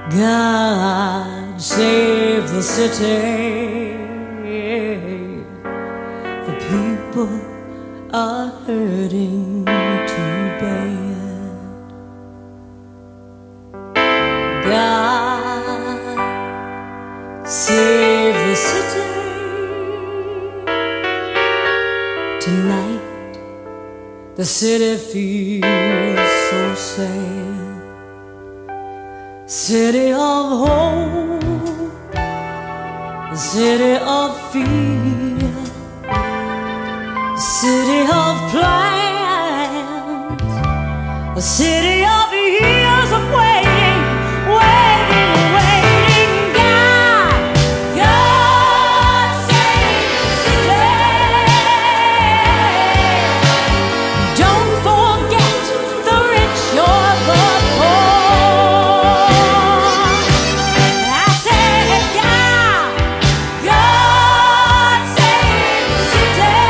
God save the city. The people are hurting too bad. God save the city. Tonight the city feels so sad. City of hope, city of fear, city of plans, a city of years of waiting, waiting, waiting. God save the city. Don't forget the rich or the poor. I said, God save the city.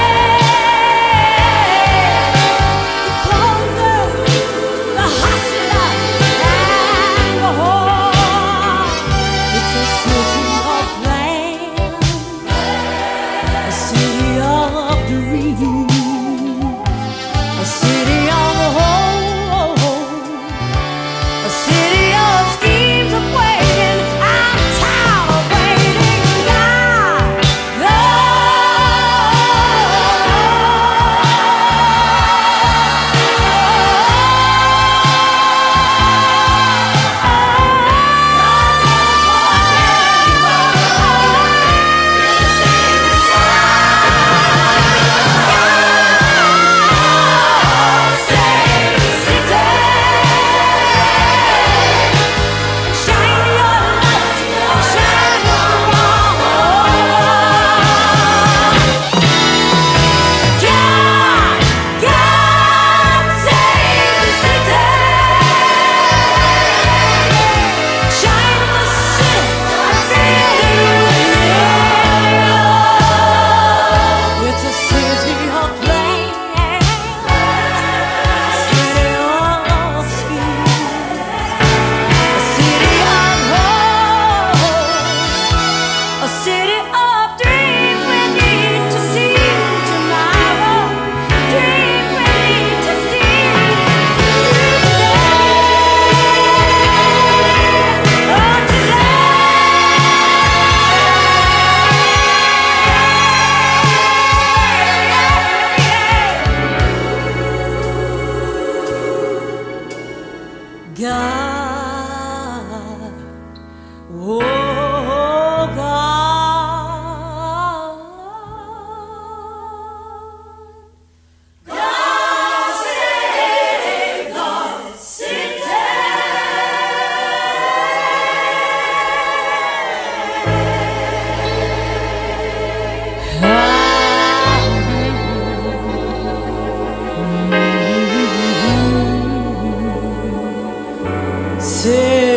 The poor, the hustler, and the whore. It's a city of plans, a city of dreams, a city of hope, a city of schemes of waiting. I'm tired of waiting. God, oh God, God save the city. Say